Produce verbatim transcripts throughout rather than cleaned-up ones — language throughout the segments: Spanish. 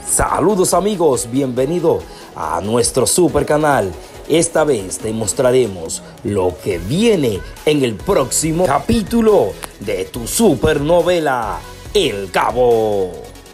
Saludos amigos, bienvenido a nuestro super canal. Esta vez te mostraremos lo que viene en el próximo capítulo de tu supernovela El Cabo.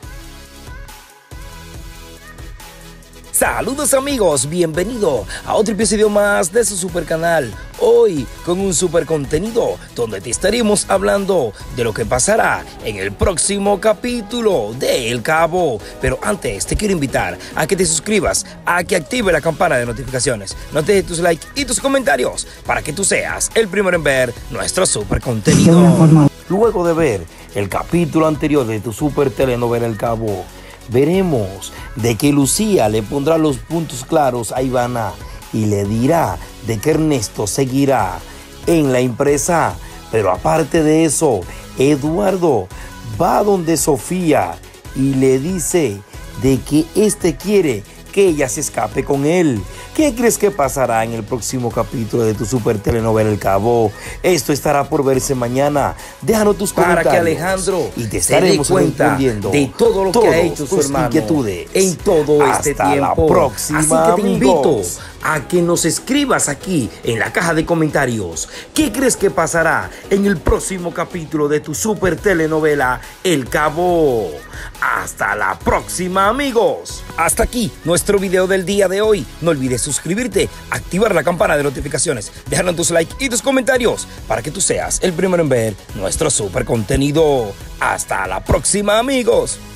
Saludos amigos, bienvenido a otro episodio más de su super canal. Hoy con un super contenido donde te estaremos hablando de lo que pasará en el próximo capítulo de El Cabo. Pero antes te quiero invitar a que te suscribas, a que active la campana de notificaciones, no te dejes tus likes y tus comentarios para que tú seas el primero en ver nuestro super contenido. Luego de ver el capítulo anterior de tu super telenovela El Cabo, veremos de que Lucía le pondrá los puntos claros a Ivana y le dirá de que Ernesto seguirá en la empresa. Pero aparte de eso, Eduardo va donde Sofía y le dice de que este quiere que ella se escape con él. ¿Qué crees que pasará en el próximo capítulo de tu super telenovela El Cabo? Esto estará por verse mañana. Déjanos tus para comentarios que Alejandro y te estaremos se dé cuenta de todo lo que ha hecho su hermano inquietudes en todo este Hasta tiempo. la próxima, Así que te invito amigos. a que nos escribas aquí en la caja de comentarios qué crees que pasará en el próximo capítulo de tu super telenovela El Cabo. Hasta la próxima amigos. Hasta aquí nuestro video del día de hoy. No olvides suscribirte, activar la campana de notificaciones, dejarnos tus likes y tus comentarios para que tú seas el primero en ver nuestro super contenido. Hasta la próxima amigos.